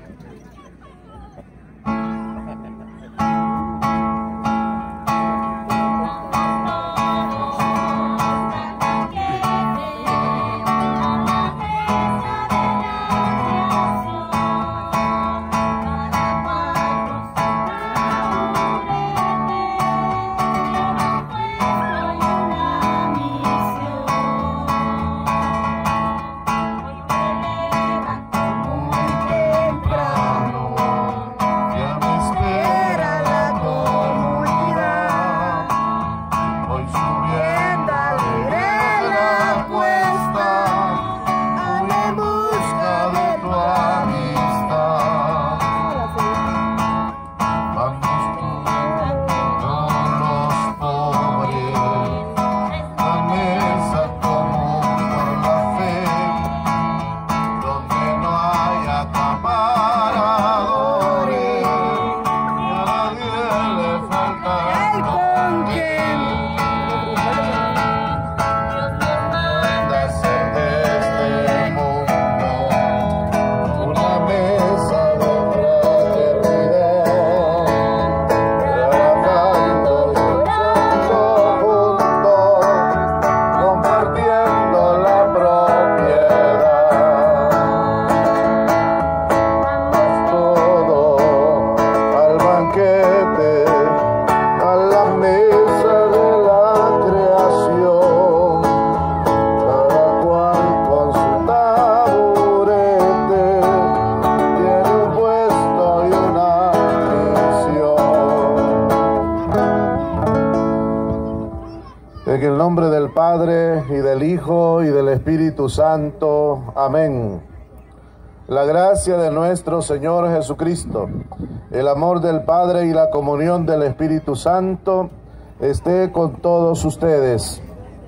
En el nombre del Padre, y del Hijo, y del Espíritu Santo. Amén. La gracia de nuestro Señor Jesucristo, el amor del Padre y la comunión del Espíritu Santo esté con todos ustedes.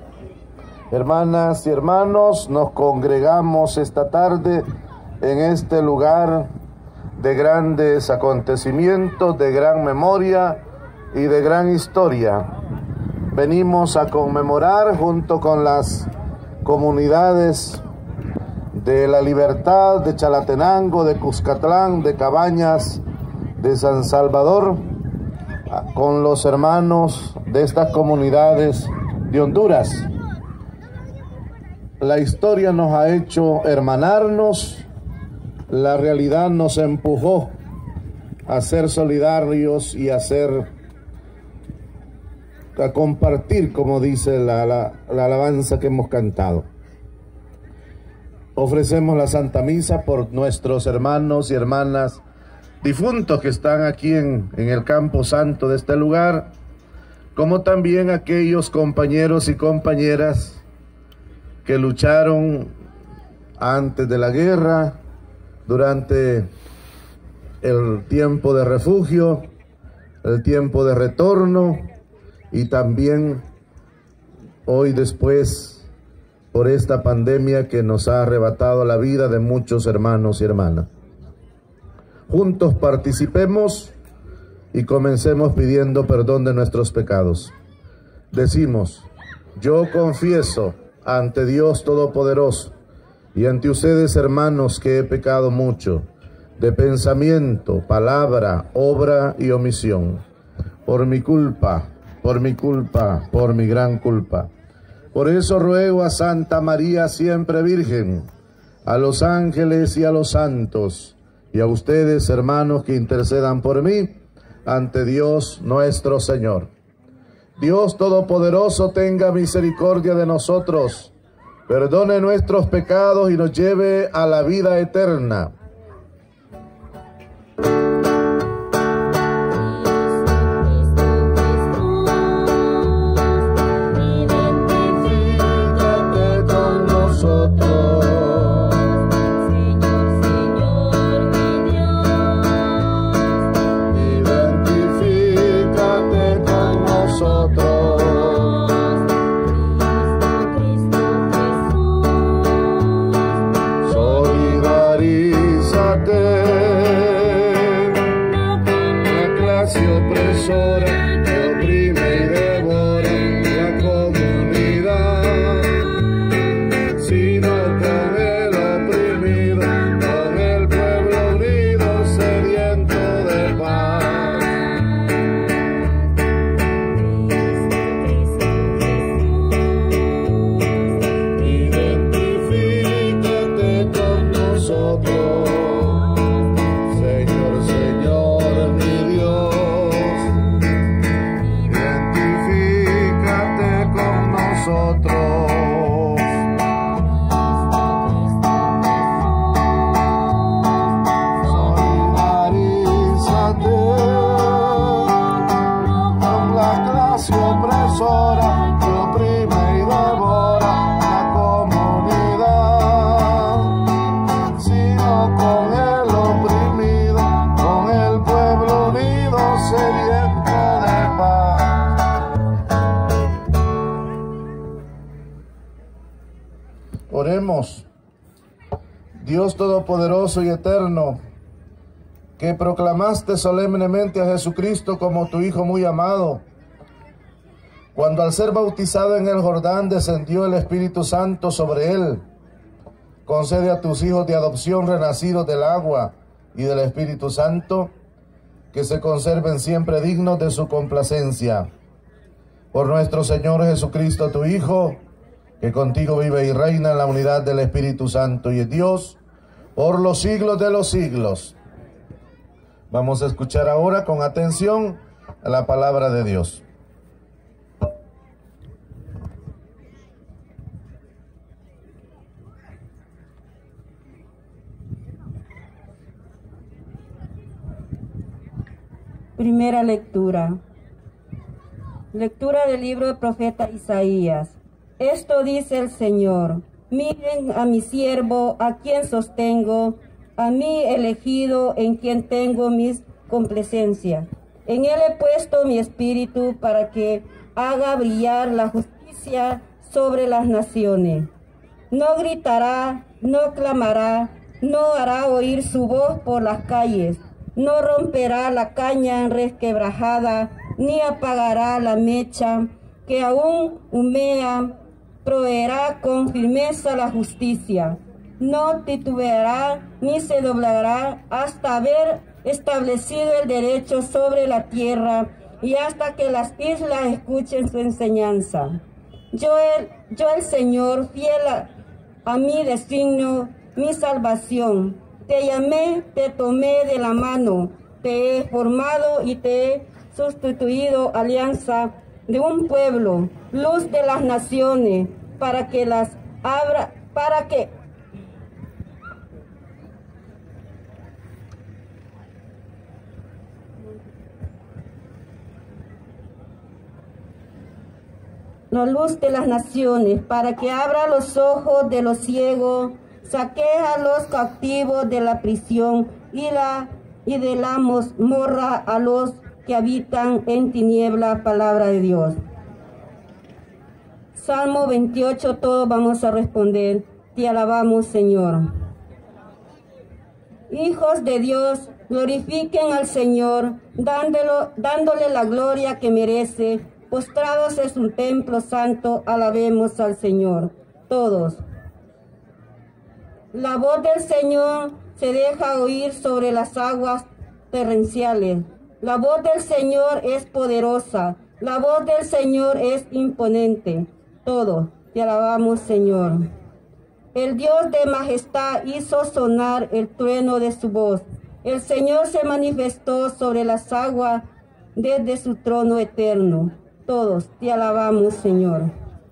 Hermanas y hermanos, nos congregamos esta tarde en este lugar de grandes acontecimientos, de gran memoria y de gran historia. Venimos a conmemorar junto con las comunidades de La Libertad, de Chalatenango, de Cuscatlán, de Cabañas, de San Salvador, con los hermanos de estas comunidades de Honduras. La historia nos ha hecho hermanarnos, la realidad nos empujó a ser solidarios y a compartir, como dice la alabanza que hemos cantado. Ofrecemos la Santa Misa por nuestros hermanos y hermanas difuntos que están aquí en el campo santo de este lugar, como también aquellos compañeros y compañeras que lucharon antes de la guerra, durante el tiempo de refugio, el tiempo de retorno, y también hoy después por esta pandemia que nos ha arrebatado la vida de muchos hermanos y hermanas. Juntos participemos y comencemos pidiendo perdón de nuestros pecados. Decimos: yo confieso ante Dios Todopoderoso y ante ustedes, hermanos, que he pecado mucho, de pensamiento, palabra, obra y omisión, por mi culpa, por mi gran culpa. Por eso ruego a Santa María siempre Virgen, a los ángeles y a los santos, y a ustedes, hermanos, que intercedan por mí ante Dios nuestro Señor. Dios Todopoderoso tenga misericordia de nosotros, perdone nuestros pecados y nos lleve a la vida eterna. Solidariza Oremos. Dios Todopoderoso y Eterno, que proclamaste solemnemente a Jesucristo como tu Hijo muy amado, cuando al ser bautizado en el Jordán descendió el Espíritu Santo sobre él, concede a tus hijos de adopción renacidos del agua y del Espíritu Santo, que se conserven siempre dignos de su complacencia. Por nuestro Señor Jesucristo, tu Hijo, que contigo vive y reina en la unidad del Espíritu Santo y es Dios, por los siglos de los siglos. Vamos a escuchar ahora con atención a la palabra de Dios. Primera lectura. Lectura del libro del profeta Isaías. Esto dice el Señor: miren a mi siervo, a quien sostengo, a mi elegido, en quien tengo mis complacencia. En él he puesto mi espíritu para que haga brillar la justicia sobre las naciones. No gritará, no clamará, no hará oír su voz por las calles. No romperá la caña resquebrajada, ni apagará la mecha que aún humea. Proveerá con firmeza la justicia. No titubeará ni se doblará hasta haber establecido el derecho sobre la tierra y hasta que las islas escuchen su enseñanza. Yo el Señor, fiel a mi designio, mi salvación. Te llamé, te tomé de la mano, te he formado y te he sustituido alianza de un pueblo, luz de las naciones, para que las abra, para que la luz de las naciones, para que abra los ojos de los ciegos, saque a los cautivos de la prisión y de la mazmorra a los que habitan en tiniebla. Palabra de Dios. Salmo 28, todos vamos a responder: te alabamos, Señor. Hijos de Dios, glorifiquen al Señor, dándole la gloria que merece. Postrados en su templo santo, alabemos al Señor. Todos. La voz del Señor se deja oír sobre las aguas torrenciales. La voz del Señor es poderosa. La voz del Señor es imponente. Todos te alabamos, Señor. El Dios de majestad hizo sonar el trueno de su voz. El Señor se manifestó sobre las aguas desde su trono eterno. Todos te alabamos, Señor.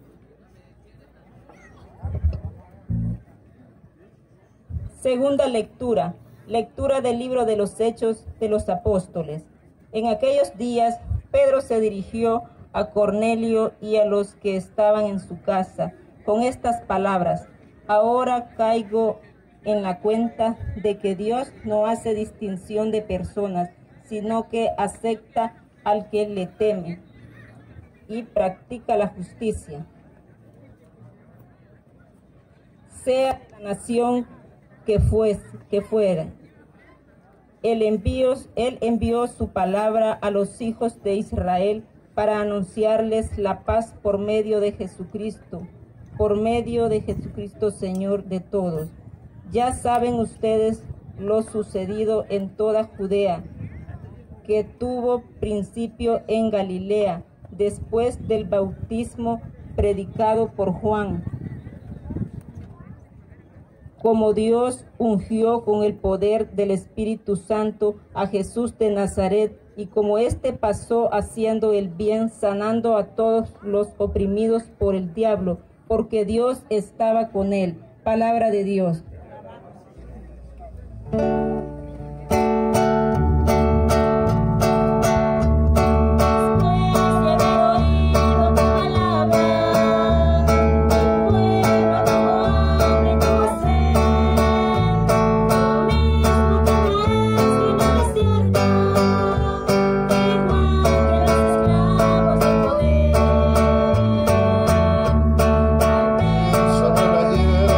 Segunda lectura. Lectura del libro de los Hechos de los Apóstoles. En aquellos días, Pedro se dirigió a Cornelio y a los que estaban en su casa, con estas palabras: ahora caigo en la cuenta de que Dios no hace distinción de personas, sino que acepta al que le teme y practica la justicia, sea la nación que fuera. Él envió su palabra a los hijos de Israel para anunciarles la paz por medio de Jesucristo, Señor de todos. Ya saben ustedes lo sucedido en toda Judea, que tuvo principio en Galilea, después del bautismo predicado por Juan, como Dios ungió con el poder del Espíritu Santo a Jesús de Nazaret, y como éste pasó haciendo el bien, sanando a todos los oprimidos por el diablo, porque Dios estaba con él. Palabra de Dios. Sobre la hierba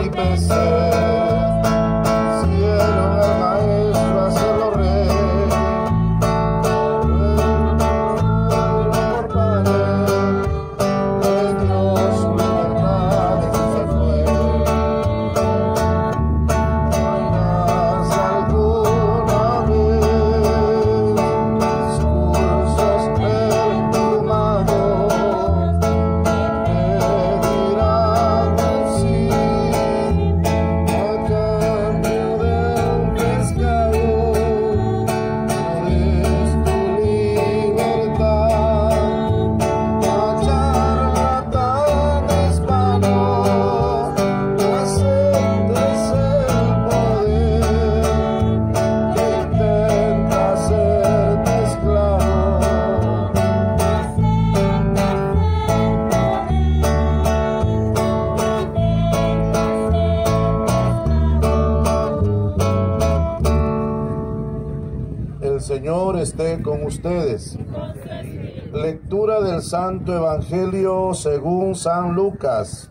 Señor esté con ustedes. Lectura del Santo Evangelio según San Lucas.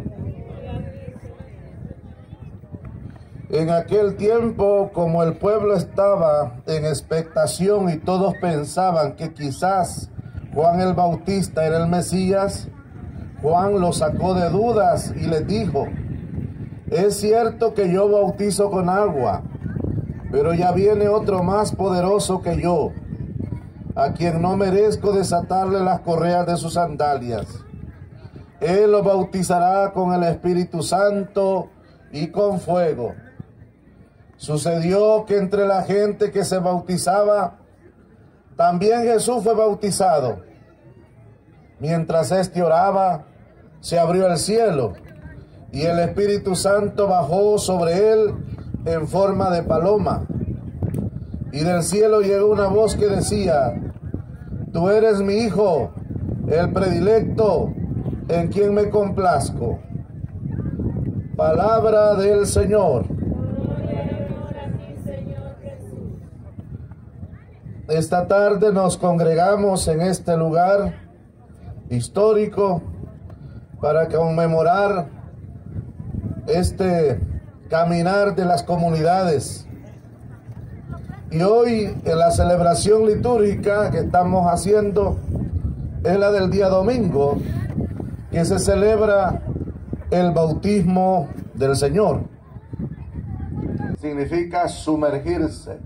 En aquel tiempo, como el pueblo estaba en expectación y todos pensaban que quizás Juan el Bautista era el Mesías, Juan los sacó de dudas y les dijo: es cierto que yo bautizo con agua, pero ya viene otro más poderoso que yo, a quien no merezco desatarle las correas de sus sandalias. Él lo bautizará con el Espíritu Santo y con fuego. Sucedió que entre la gente que se bautizaba, también Jesús fue bautizado. Mientras éste oraba, se abrió el cielo, y el Espíritu Santo bajó sobre él en forma de paloma. Y del cielo llegó una voz que decía: tú eres mi Hijo, el predilecto, en quien me complazco. Palabra del Señor. Esta tarde nos congregamos en este lugar histórico para conmemorar este caminar de las comunidades. Y hoy en la celebración litúrgica que estamos haciendo es la del día domingo, que se celebra el bautismo del Señor. Significa sumergirse.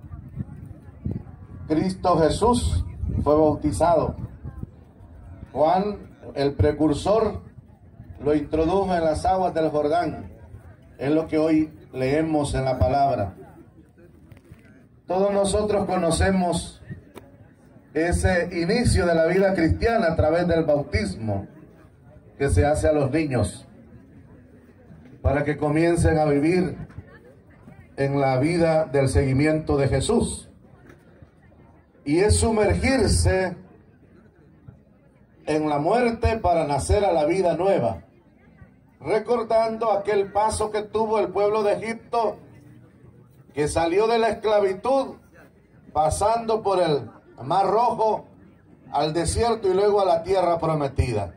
Cristo Jesús fue bautizado. Juan, el precursor, lo introdujo en las aguas del Jordán. Es lo que hoy leemos en la palabra. Todos nosotros conocemos ese inicio de la vida cristiana a través del bautismo que se hace a los niños para que comiencen a vivir en la vida del seguimiento de Jesús. Y es sumergirse en la muerte para nacer a la vida nueva, recordando aquel paso que tuvo el pueblo de Egipto, que salió de la esclavitud, pasando por el Mar Rojo, al desierto y luego a la tierra prometida.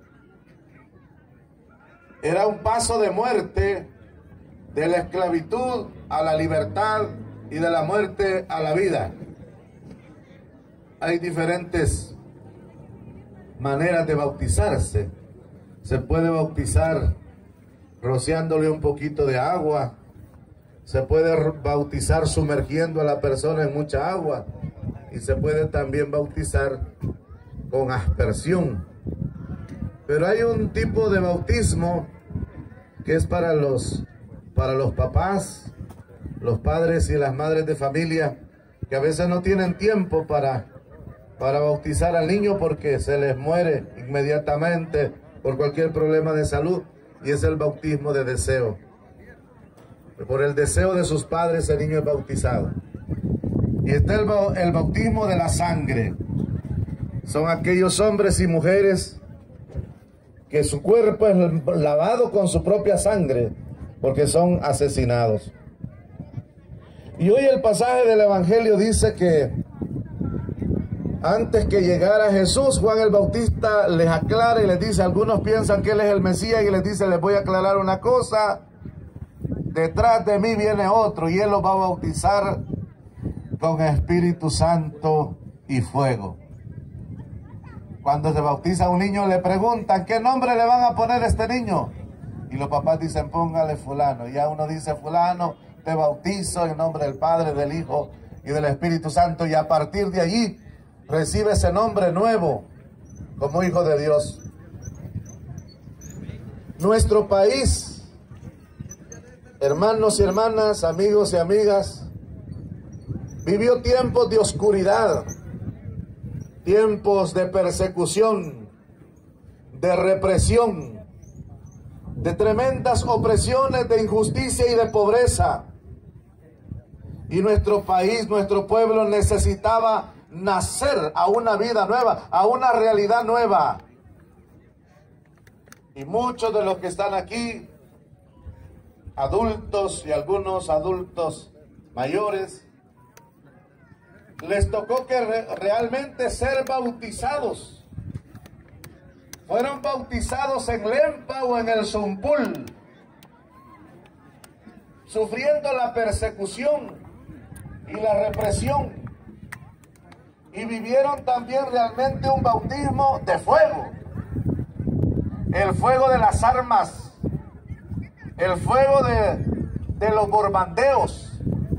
Era un paso de muerte, de la esclavitud a la libertad y de la muerte a la vida. Hay diferentes maneras de bautizarse. Se puede bautizar rociándole un poquito de agua. Se puede bautizar sumergiendo a la persona en mucha agua. Y se puede también bautizar con aspersión. Pero hay un tipo de bautismo que es para los papás, los padres y las madres de familia, que a veces no tienen tiempo para bautizar al niño porque se les muere inmediatamente por cualquier problema de salud, y es el bautismo de deseo. Por el deseo de sus padres el niño es bautizado. Y está el bautismo de la sangre. Son aquellos hombres y mujeres que su cuerpo es lavado con su propia sangre porque son asesinados. Y hoy el pasaje del Evangelio dice que antes que llegara Jesús, Juan el Bautista les aclara y les dice: algunos piensan que él es el Mesías, y les dice: les voy a aclarar una cosa, detrás de mí viene otro y él los va a bautizar con Espíritu Santo y fuego. Cuando se bautiza a un niño le preguntan, ¿qué nombre le van a poner a este niño? Y los papás dicen, póngale fulano. Y ya uno dice, fulano, te bautizo en nombre del Padre, del Hijo y del Espíritu Santo. Y a partir de allí recibe ese nombre nuevo como hijo de Dios. Nuestro país, hermanos y hermanas, amigos y amigas, vivió tiempos de oscuridad, tiempos de persecución, de represión, de tremendas opresiones, de injusticia y de pobreza. Y nuestro país, nuestro pueblo necesitaba nacer a una vida nueva, a una realidad nueva. Y muchos de los que están aquí, adultos y algunos adultos mayores, les tocó que realmente ser bautizados. Fueron bautizados en Lempa o en el Zumpul, sufriendo la persecución y la represión. Y vivieron también realmente un bautismo de fuego. El fuego de las armas, el fuego de los borbandeos.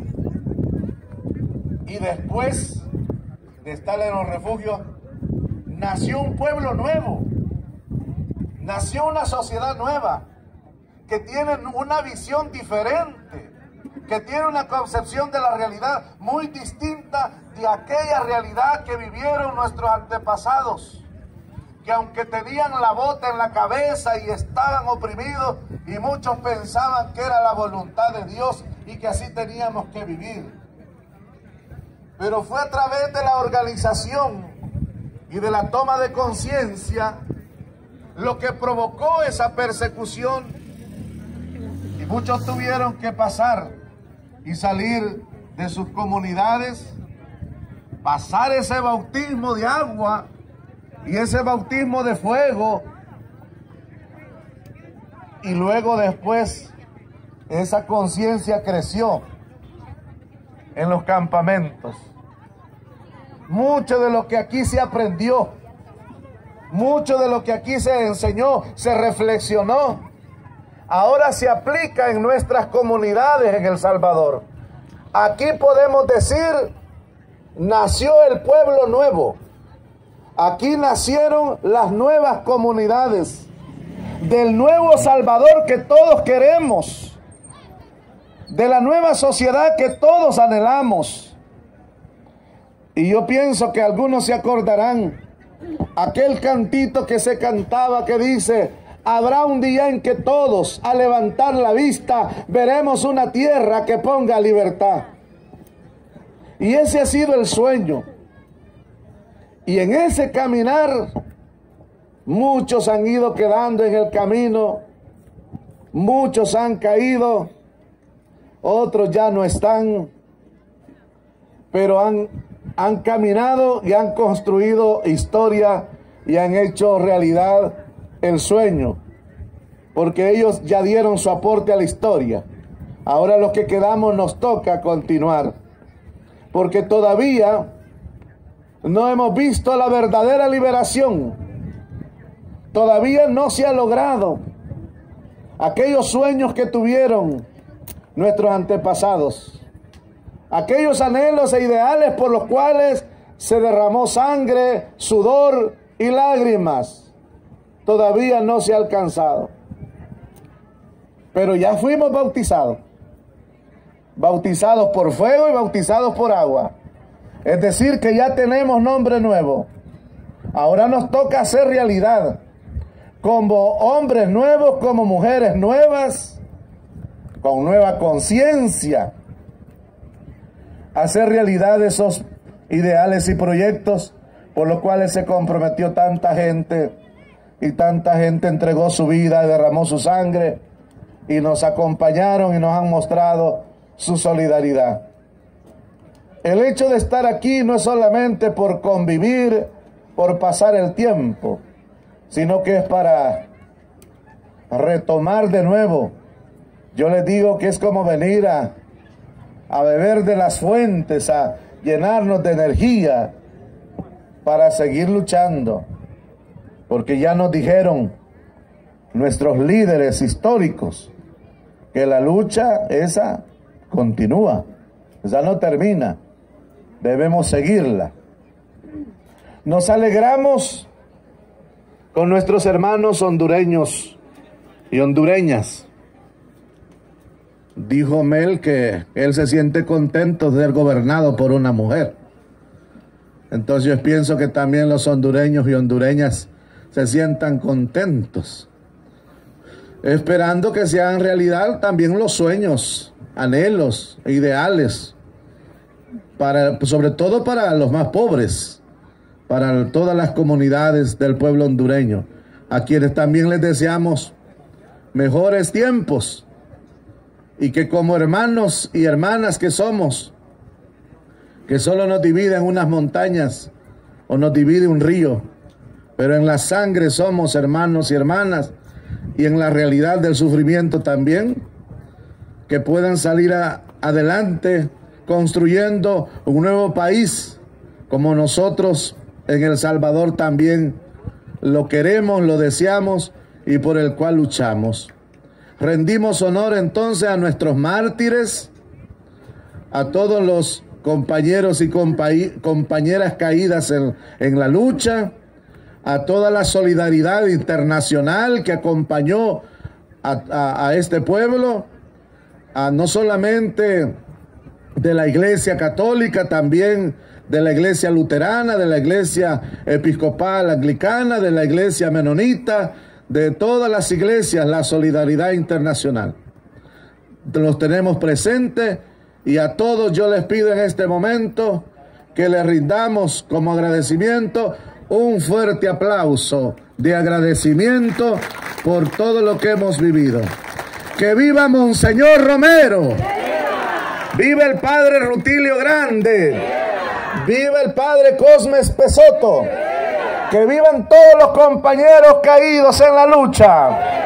Y después de estar en los refugios, nació un pueblo nuevo, nació una sociedad nueva, que tiene una visión diferente, que tiene una concepción de la realidad muy distinta de aquella realidad que vivieron nuestros antepasados, que aunque tenían la bota en la cabeza y estaban oprimidos, y muchos pensaban que era la voluntad de Dios y que así teníamos que vivir. Pero fue a través de la organización y de la toma de conciencia lo que provocó esa persecución, y muchos tuvieron que pasar y salir de sus comunidades, pasar ese bautismo de agua y ese bautismo de fuego, y luego después esa conciencia creció en los campamentos. Mucho de lo que aquí se aprendió, mucho de lo que aquí se enseñó, se reflexionó, ahora se aplica en nuestras comunidades en El Salvador. Aquí podemos decir, nació el pueblo nuevo. Aquí nacieron las nuevas comunidades del nuevo Salvador que todos queremos, de la nueva sociedad que todos anhelamos. Y yo pienso que algunos se acordarán aquel cantito que se cantaba que dice: habrá un día en que todos, al levantar la vista, veremos una tierra que ponga libertad. Y ese ha sido el sueño. Y en ese caminar, muchos han ido quedando en el camino, muchos han caído, otros ya no están, pero han caminado y han construido historia y han hecho realidad el sueño, porque ellos ya dieron su aporte a la historia. Ahora los que quedamos nos toca continuar, porque todavía no hemos visto la verdadera liberación. Todavía no se ha logrado aquellos sueños que tuvieron nuestros antepasados, aquellos anhelos e ideales por los cuales se derramó sangre, sudor y lágrimas. Todavía no se ha alcanzado. Pero ya fuimos bautizados. Bautizados por fuego y bautizados por agua. Es decir, que ya tenemos nombre nuevo. Ahora nos toca hacer realidad, como hombres nuevos, como mujeres nuevas, con nueva conciencia, hacer realidad esos ideales y proyectos por los cuales se comprometió tanta gente, y tanta gente entregó su vida y derramó su sangre, y nos acompañaron y nos han mostrado su solidaridad. El hecho de estar aquí no es solamente por convivir, por pasar el tiempo, sino que es para retomar de nuevo Yo les digo que es como venir a beber de las fuentes, a llenarnos de energía para seguir luchando. Porque ya nos dijeron nuestros líderes históricos que la lucha esa continúa, esa no termina, debemos seguirla. Nos alegramos con nuestros hermanos hondureños y hondureñas. Dijo Mel que él se siente contento de ser gobernado por una mujer. Entonces yo pienso que también los hondureños y hondureñas se sientan contentos, esperando que se hagan realidad también los sueños, anhelos, ideales, sobre todo para los más pobres, para todas las comunidades del pueblo hondureño, a quienes también les deseamos mejores tiempos, y que como hermanos y hermanas que somos, que solo nos dividen unas montañas o nos divide un río, pero en la sangre somos hermanos y hermanas, y en la realidad del sufrimiento también, que puedan salir adelante construyendo un nuevo país, como nosotros en El Salvador también lo queremos, lo deseamos y por el cual luchamos. Rendimos honor entonces a nuestros mártires, a todos los compañeros y compañeras caídas en la lucha, a toda la solidaridad internacional que acompañó a este pueblo, no solamente de la Iglesia Católica, también de la Iglesia Luterana, de la Iglesia Episcopal Anglicana, de la Iglesia Menonita, de todas las iglesias, la solidaridad internacional. Los tenemos presentes y a todos yo les pido en este momento que les rindamos como agradecimiento un fuerte aplauso de agradecimiento por todo lo que hemos vivido. ¡Que viva Monseñor Romero! ¡Viva el Padre Rutilio Grande! ¡Viva el Padre Cosme Espesoto! ¡Que vivan todos los compañeros caídos en la lucha!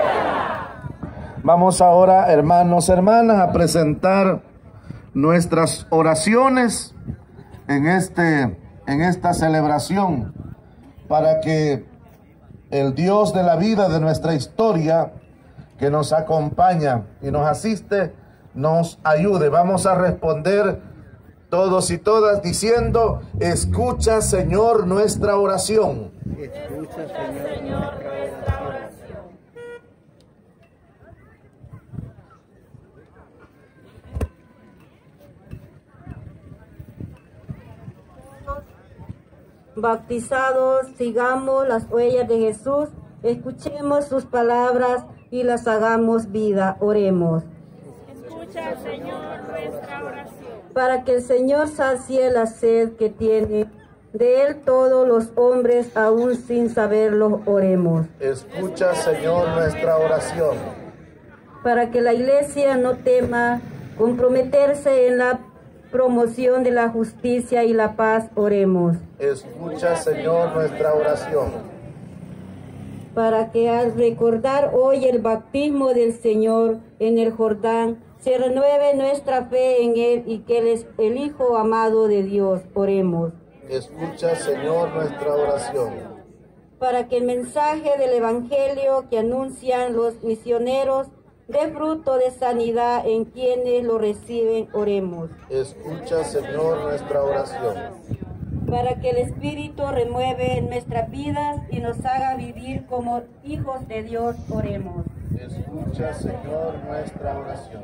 Vamos ahora, hermanos, hermanas, a presentar nuestras oraciones en esta celebración, para que el Dios de la vida, de nuestra historia, que nos acompaña y nos asiste, nos ayude. Vamos a responder todos y todas diciendo: escucha, Señor, nuestra oración. Escucha, Señor, nuestra oración. Bautizados, sigamos las huellas de Jesús, escuchemos sus palabras y las hagamos vida. Oremos. Escucha, Señor, nuestra oración. Para que el Señor sacie la sed que tiene de él todos los hombres, aún sin saberlo, oremos. Escucha, Señor, nuestra oración. Para que la Iglesia no tema comprometerse en la promoción de la justicia y la paz, oremos. Escucha, Señor, nuestra oración. Para que al recordar hoy el bautismo del Señor en el Jordán, se renueve nuestra fe en Él y que Él es el Hijo amado de Dios, oremos. Escucha, Señor, nuestra oración. Para que el mensaje del Evangelio que anuncian los misioneros dé fruto de sanidad en quienes lo reciben, oremos. Escucha, Señor, nuestra oración. Para que el Espíritu remueve en nuestras vidas y nos haga vivir como hijos de Dios, oremos. Escucha, Señor, nuestra oración.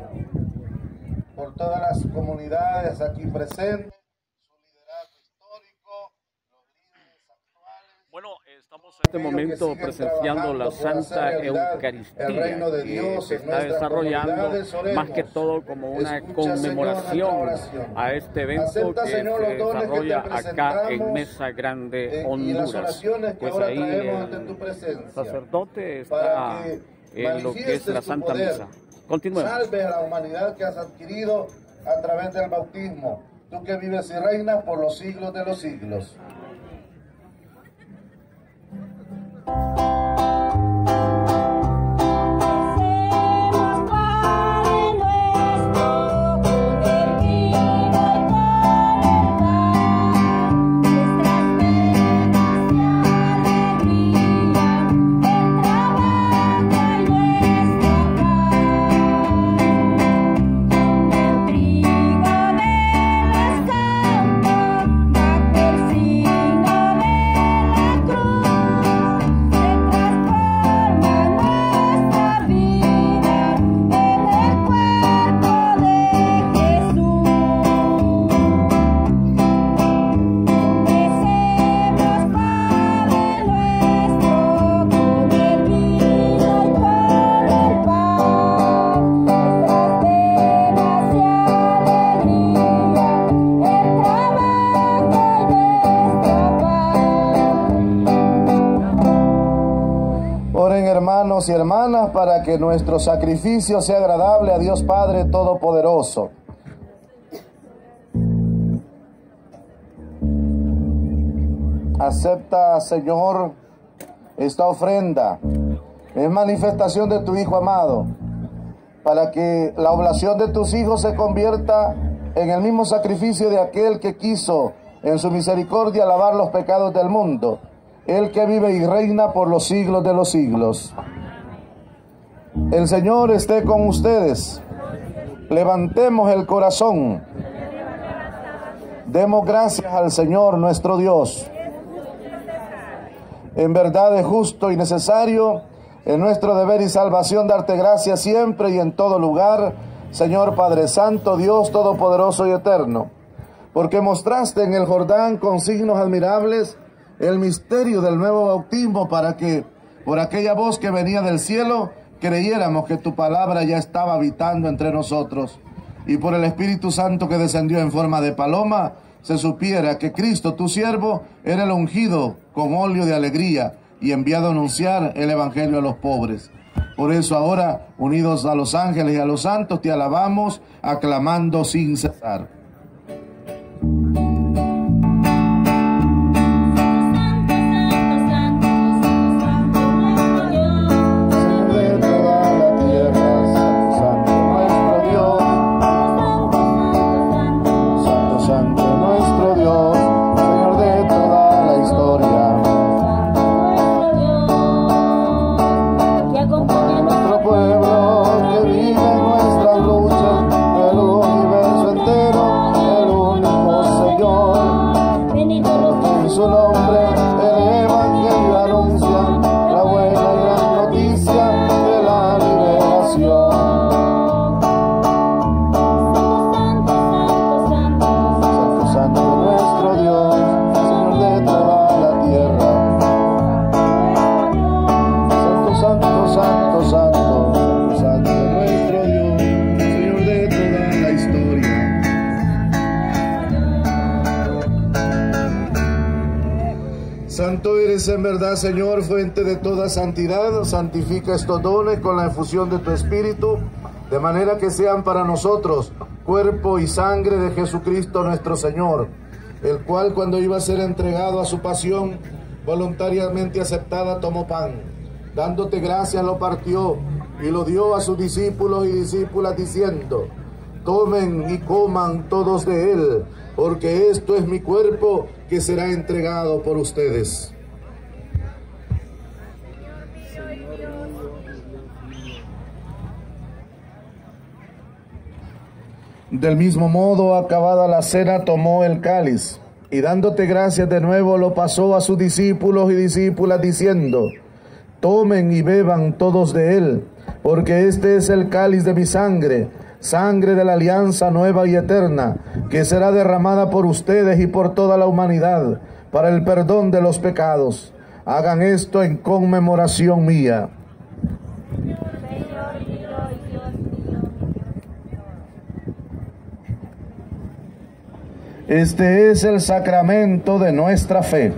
Por todas las comunidades aquí presentes, su liderazgo histórico, los líderes actuales. Bueno, estamos en este momento presenciando la Santa Eucaristía, que se está desarrollando más que todo como una conmemoración a este evento que se desarrolla acá en Mesa Grande, Honduras. Pues ahí el sacerdote está en lo que es la Santa Misa. Continuemos. Salve a la humanidad que has adquirido a través del bautismo, tú que vives y reinas por los siglos de los siglos. Hacemos para que nuestro sacrificio sea agradable a Dios Padre Todopoderoso. Acepta, Señor, esta ofrenda. Es manifestación de tu Hijo amado, para que la oblación de tus hijos se convierta en el mismo sacrificio de aquel que quiso en su misericordia lavar los pecados del mundo, el que vive y reina por los siglos de los siglos. El Señor esté con ustedes. Levantemos el corazón. Demos gracias al Señor nuestro Dios. En verdad es justo y necesario, en nuestro deber y salvación, darte gracias siempre y en todo lugar, Señor Padre Santo, Dios Todopoderoso y Eterno, porque mostraste en el Jordán con signos admirables el misterio del nuevo bautismo, para que por aquella voz que venía del cielo creyéramos que tu palabra ya estaba habitando entre nosotros, y por el Espíritu Santo que descendió en forma de paloma se supiera que Cristo, tu siervo, era el ungido con óleo de alegría y enviado a anunciar el Evangelio a los pobres. Por eso ahora, unidos a los ángeles y a los santos, te alabamos, aclamando sin cesar. Santo eres en verdad, Señor, fuente de toda santidad. Santifica estos dones con la efusión de tu Espíritu, de manera que sean para nosotros cuerpo y sangre de Jesucristo nuestro Señor, el cual, cuando iba a ser entregado a su pasión voluntariamente aceptada, tomó pan, dándote gracias lo partió y lo dio a sus discípulos y discípulas, diciendo: tomen y coman todos de él, porque esto es mi cuerpo que será entregado por ustedes. Del mismo modo, acabada la cena, tomó el cáliz, y dándote gracias de nuevo, lo pasó a sus discípulos y discípulas, diciendo: tomen y beban todos de él, porque este es el cáliz de mi sangre, sangre de la alianza nueva y eterna, que será derramada por ustedes y por toda la humanidad, para el perdón de los pecados. Hagan esto en conmemoración mía. Este es el sacramento de nuestra fe.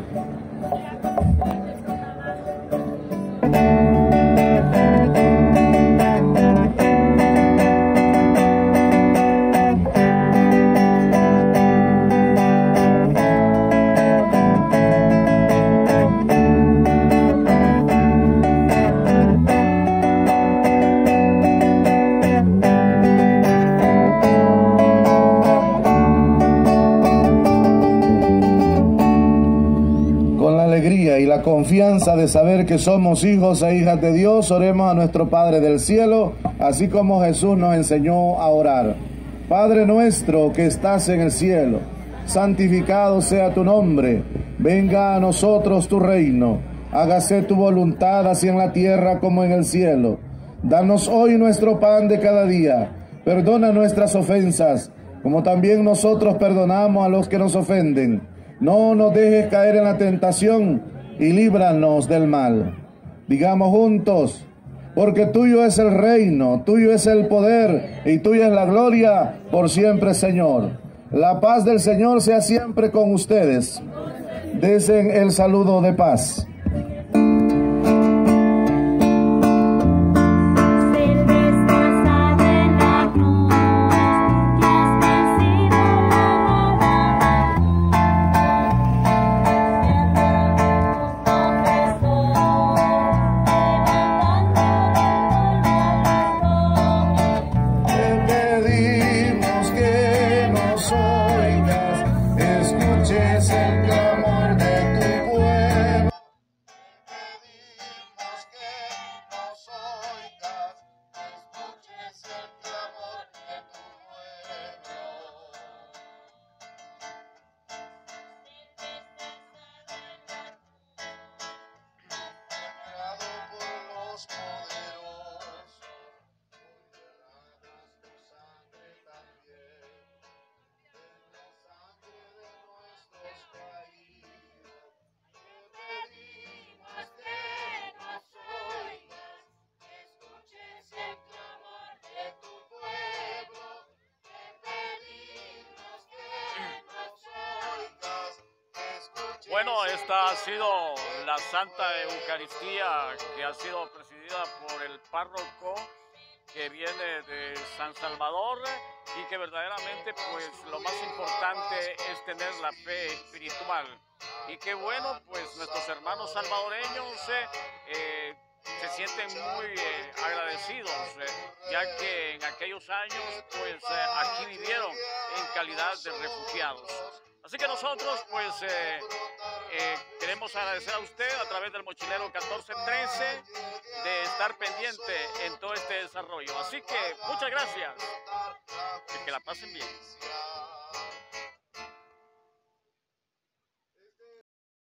Y la confianza de saber que somos hijos e hijas de Dios, oremos a nuestro Padre del cielo, así como Jesús nos enseñó a orar. Padre nuestro que estás en el cielo, santificado sea tu nombre, venga a nosotros tu reino, hágase tu voluntad así en la tierra como en el cielo. Danos hoy nuestro pan de cada día, perdona nuestras ofensas, como también nosotros perdonamos a los que nos ofenden. No nos dejes caer en la tentación y líbranos del mal. Digamos juntos: porque tuyo es el reino, tuyo es el poder y tuya es la gloria por siempre, Señor. La paz del Señor sea siempre con ustedes. Desen el saludo de paz. Bueno, esta ha sido la Santa Eucaristía que ha sido presidida por el párroco que viene de San Salvador y que verdaderamente pues lo más importante es tener la fe espiritual. Y qué bueno, pues nuestros hermanos salvadoreños se sienten muy agradecidos, ya que en aquellos años pues aquí vivieron en calidad de refugiados. Así que nosotros pues queremos agradecer a usted a través del Mochilero 1413 de estar pendiente en todo este desarrollo. Así que muchas gracias y que la pasen bien.